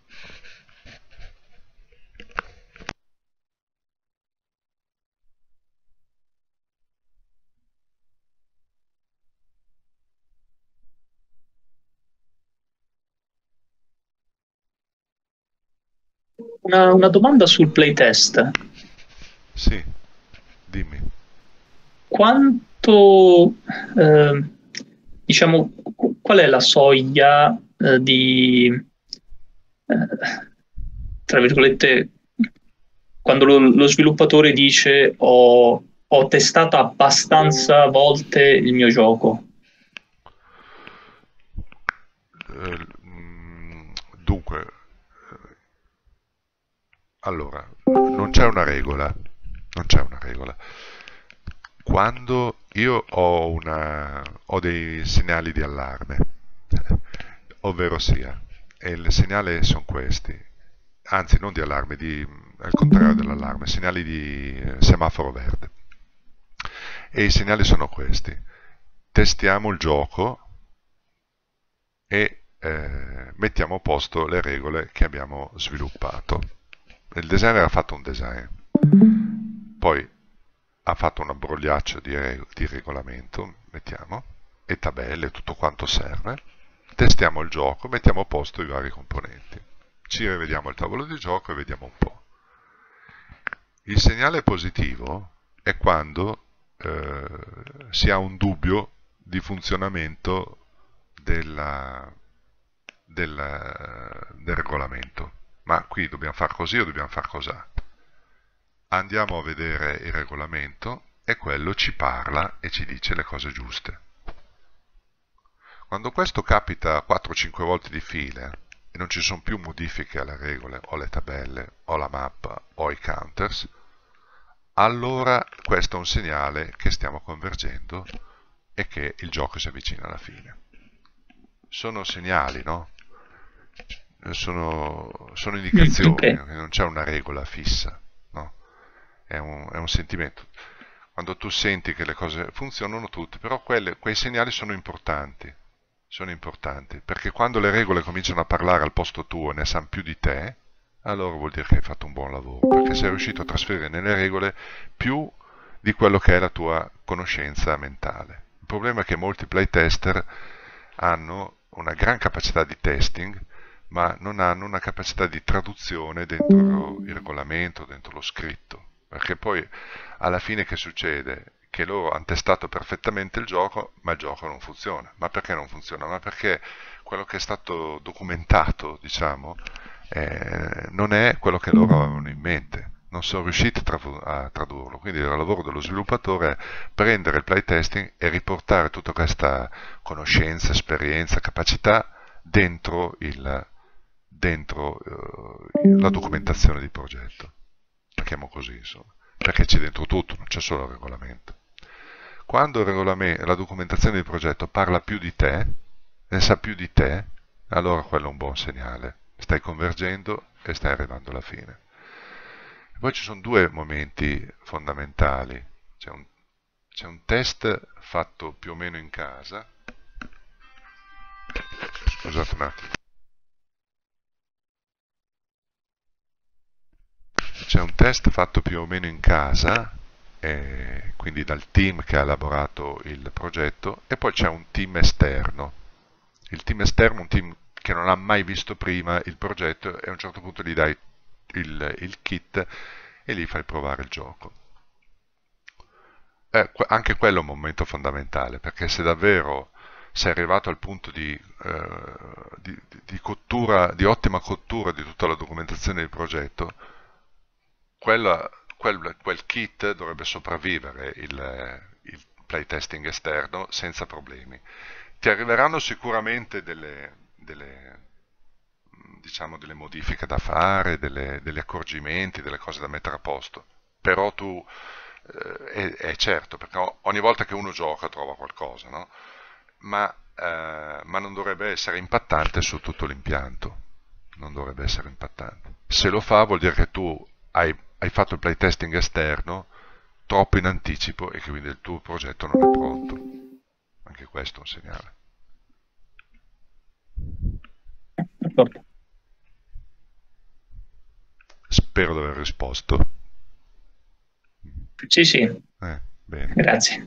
Una domanda sul playtest. Sì, dimmi. Quanto, diciamo, qual è la soglia tra virgolette, quando lo sviluppatore dice ho testato abbastanza volte il mio gioco? Dunque, allora, non c'è una regola, non c'è una regola. Quando io ho dei segnali di allarme, ovvero sia, e il segnale sono questi, anzi non di allarme, al contrario dell'allarme, segnali di semaforo verde. E i segnali sono questi. Testiamo il gioco e mettiamo a posto le regole che abbiamo sviluppato. Il designer ha fatto un design, poi ha fatto un abbrogliaccio di regolamento, mettiamo, e tabelle, tutto quanto serve. Testiamo il gioco, mettiamo a posto i vari componenti. Ci rivediamo il tavolo di gioco e vediamo un po'. Il segnale positivo è quando si ha un dubbio di funzionamento del regolamento. Ma qui dobbiamo fare così o dobbiamo fare così? Andiamo a vedere il regolamento e quello ci parla e ci dice le cose giuste. Quando questo capita 4-5 volte di fila e non ci sono più modifiche alle regole o alle tabelle o la mappa o i counters, allora questo è un segnale che stiamo convergendo e che il gioco si avvicina alla fine. Sono segnali, no? Sono indicazioni, Okay. non c'è una regola fissa, no? È un sentimento. Quando tu senti che le cose funzionano tutte, però quei segnali sono importanti, perché quando le regole cominciano a parlare al posto tuo e ne sanno più di te, allora vuol dire che hai fatto un buon lavoro, perché sei riuscito a trasferire nelle regole più di quello che è la tua conoscenza mentale. Il problema è che molti playtester hanno una gran capacità di testing, ma non hanno una capacità di traduzione dentro il regolamento, dentro lo scritto, perché poi alla fine che succede? Che loro hanno testato perfettamente il gioco, ma il gioco non funziona. Ma perché non funziona? Ma perché quello che è stato documentato, diciamo, non è quello che loro avevano in mente. Non sono riusciti a tradurlo. Quindi il lavoro dello sviluppatore è prendere il playtesting e riportare tutta questa conoscenza, esperienza, capacità dentro la documentazione di progetto. Chiamo così, insomma, perché c'è dentro tutto, non c'è solo il regolamento. Quando la documentazione di progetto parla più di te, ne sa più di te, allora quello è un buon segnale. Stai convergendo e stai arrivando alla fine. E poi ci sono due momenti fondamentali. C'è un test fatto più o meno in casa. Scusate un attimo. C'è un test fatto più o meno in casa, quindi dal team che ha elaborato il progetto, e poi c'è un team esterno. Il team esterno è un team che non ha mai visto prima il progetto e a un certo punto gli dai il kit e gli fai provare il gioco. Anche quello è un momento fondamentale, perché se davvero sei arrivato al punto di cottura, di ottima cottura di tutta la documentazione del progetto, quel kit dovrebbe sopravvivere il playtesting esterno senza problemi. Ti arriveranno sicuramente diciamo, delle modifiche da fare, degli accorgimenti, delle cose da mettere a posto, però è certo, perché ogni volta che uno gioca trova qualcosa, no? Ma ma non dovrebbe essere impattante su tutto l'impianto. Non dovrebbe essere impattante. Se lo fa vuol dire che tu hai fatto il playtesting esterno troppo in anticipo e che quindi il tuo progetto non è pronto. Anche questo è un segnale. D'accordo. Spero di aver risposto. Sì, sì, Bene. grazie.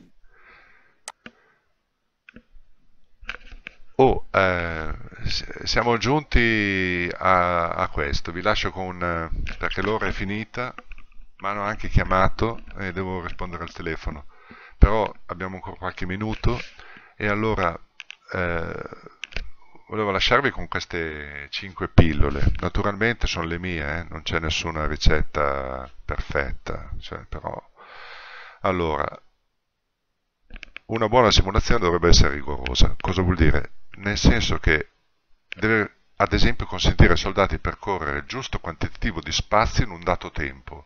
Siamo giunti a questo, vi lascio perché l'ora è finita, mi hanno anche chiamato e devo rispondere al telefono, però abbiamo ancora qualche minuto e allora eh, volevo lasciarvi con queste 5 pillole, naturalmente sono le mie, non c'è nessuna ricetta perfetta, cioè, però allora una buona simulazione dovrebbe essere rigorosa. Cosa vuol dire? Nel senso che deve, ad esempio, consentire ai soldati di percorrere il giusto quantitativo di spazio in un dato tempo.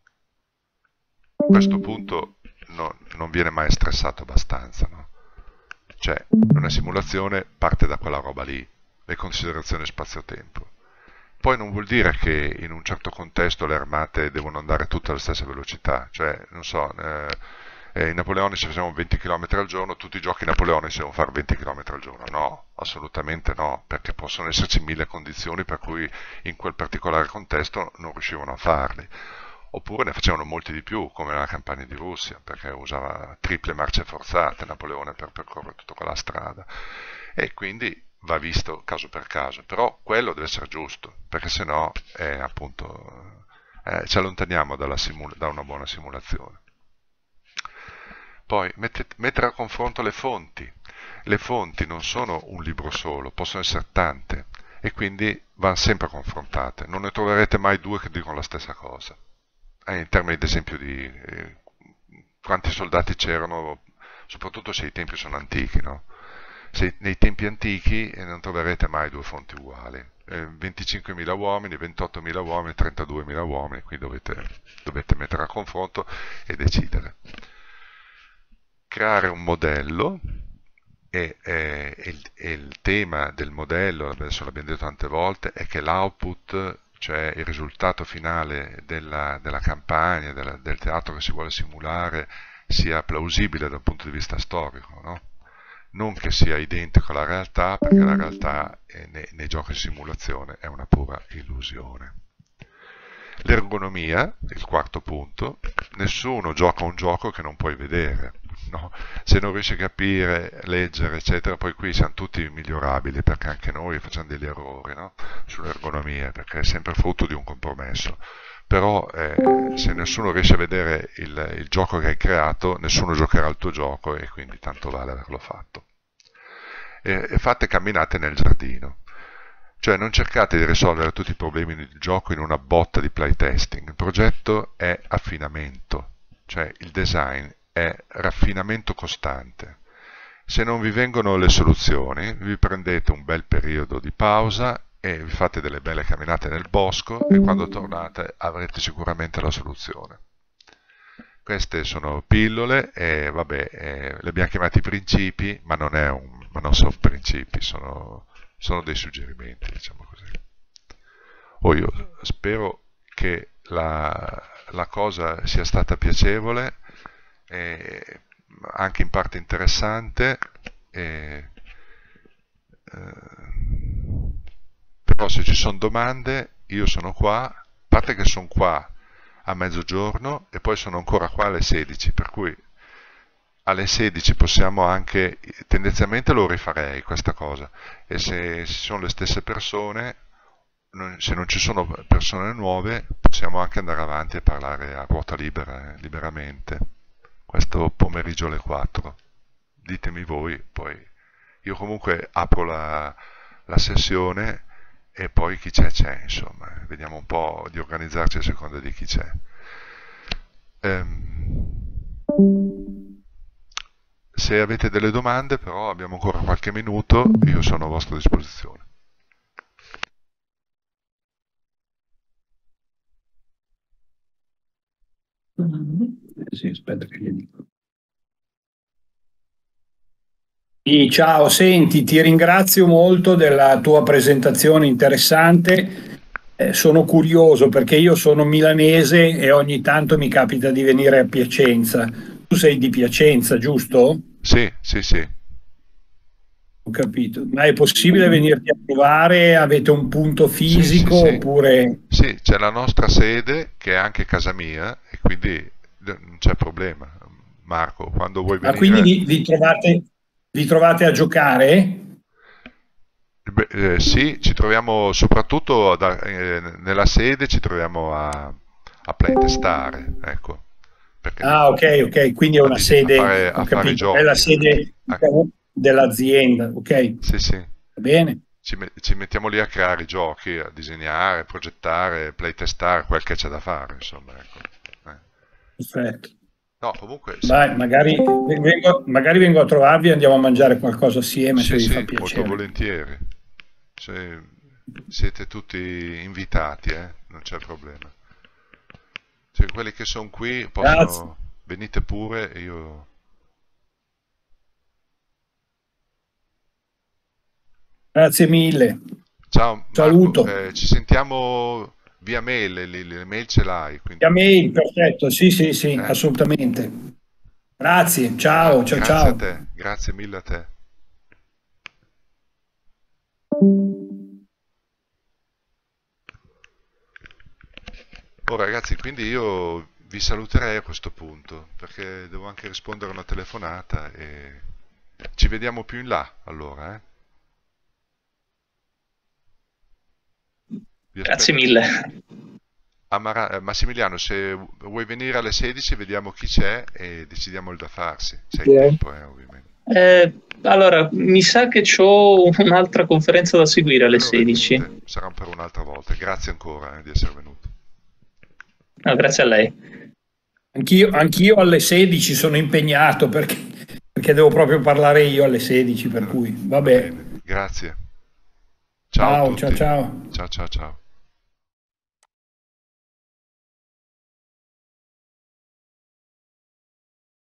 A questo punto non viene mai stressato abbastanza, no? Cioè, una simulazione parte da quella roba lì, le considerazioni spazio-tempo. Poi non vuol dire che in un certo contesto le armate devono andare tutte alla stessa velocità, cioè, non so, in Napoleone se facciamo 20 km al giorno, tutti i giochi Napoleone si devono fare 20 km al giorno. No, assolutamente no, perché possono esserci mille condizioni per cui in quel particolare contesto non riuscivano a farli. Oppure ne facevano molti di più, come nella campagna di Russia, perché usava triple marce forzate Napoleone per percorrere tutta quella strada. E quindi va visto caso per caso, però quello deve essere giusto, perché sennò appunto ci allontaniamo da una buona simulazione. Poi mettere a confronto le fonti. Le fonti non sono un libro solo, possono essere tante e quindi vanno sempre confrontate. Non ne troverete mai due che dicono la stessa cosa. In termini ad esempio di quanti soldati c'erano, soprattutto se i tempi sono antichi, no? Se nei tempi antichi non troverete mai due fonti uguali. 25.000 uomini, 28.000 uomini, 32.000 uomini, qui dovete mettere a confronto e decidere. Creare un modello e il tema del modello, adesso l'abbiamo detto tante volte, è che l'output, cioè il risultato finale della campagna, del teatro che si vuole simulare, sia plausibile dal punto di vista storico, no? Non che sia identico alla realtà, perché la realtà nei giochi di simulazione è una pura illusione. L'ergonomia, il quarto punto, nessuno gioca un gioco che non puoi vedere, no? Se non riesci a capire, leggere, eccetera, poi qui siamo tutti migliorabili, perché anche noi facciamo degli errori, no? Sull'ergonomia, perché è sempre frutto di un compromesso. Però se nessuno riesce a vedere il gioco che hai creato, nessuno giocherà il tuo gioco e quindi tanto vale averlo fatto. E fate camminate nel giardino. Cioè non cercate di risolvere tutti i problemi del gioco in una botta di playtesting. Il progetto è affinamento, cioè il design è raffinamento costante. Se non vi vengono le soluzioni, vi prendete un bel periodo di pausa e vi fate delle belle camminate nel bosco e quando tornate avrete sicuramente la soluzione. Queste sono pillole e vabbè, le abbiamo chiamate principi, ma non sono principi, sono dei suggerimenti, diciamo così. Io spero che la cosa sia stata piacevole, e anche in parte interessante, e, però se ci sono domande io sono qua, a parte che sono qua a mezzogiorno e poi sono ancora qua alle 16, per cui alle 16 possiamo anche, tendenzialmente lo rifarei questa cosa, e se ci sono le stesse persone, se non ci sono persone nuove, possiamo anche andare avanti e parlare a ruota libera, liberamente, questo pomeriggio alle 4. Ditemi voi, poi io comunque apro la sessione e poi chi c'è, insomma, vediamo un po' di organizzarci a seconda di chi c'è. Se avete delle domande, però abbiamo ancora qualche minuto, io sono a vostra disposizione. Sì, aspetta che gli dico. Sì, ciao, senti, ti ringrazio molto della tua presentazione interessante. Sono curioso perché io sono milanese e ogni tanto mi capita di venire a Piacenza. Tu sei di Piacenza, giusto? Sì, sì, sì. Ho capito. Ma è possibile venirti a trovare? Avete un punto Sì, sì, fisico sì. oppure... Sì, c'è la nostra sede che è anche casa mia e quindi non c'è problema. Marco, quando vuoi Ah, quindi venire, vi trovate a giocare? beh, sì, ci troviamo soprattutto nella sede, ci troviamo a playtestare, ecco, perché Ah, ok, ok, quindi è una sede, ho a fare capito, è la giochi. sede diciamo, dell'azienda, ok, Sì, sì. va bene, Ci mettiamo lì a creare i giochi, a disegnare, progettare, playtestare, quel che c'è da fare, insomma, ecco. Eh. perfetto. No, comunque, Dai, senti, magari vengo a trovarvi e andiamo a mangiare qualcosa assieme se sì, vi fa sì, molto piacere. volentieri. Siete tutti invitati, non c'è problema. Cioè, quelli che sono qui Grazie, possono, venite pure, e io... grazie mille. Ciao Marco, Saluto. ci sentiamo via mail, le mail ce l'hai, Via quindi... mail, perfetto, sì, sì, sì, Eh? assolutamente. Grazie, ciao, ciao, Grazie a ciao. te, grazie mille a te. Oh ragazzi, quindi io vi saluterei a questo punto, perché devo anche rispondere a una telefonata e ci vediamo più in là, allora, eh? Vi Grazie aspetto. mille. Massimiliano, se vuoi venire alle 16 vediamo chi c'è e decidiamo il da farsi. Se hai Ok. tempo, ovviamente. Allora, mi sa che ho un'altra conferenza da seguire alle Allora 16. niente, sarà per un'altra volta. Grazie ancora, di essere venuto. No, grazie a lei. Anch'io alle 16 sono impegnato perché devo proprio parlare io alle 16, per Va cui va vabbè. bene, grazie. Ciao a Ciao, ciao, tutti. ciao. Ciao ciao ciao.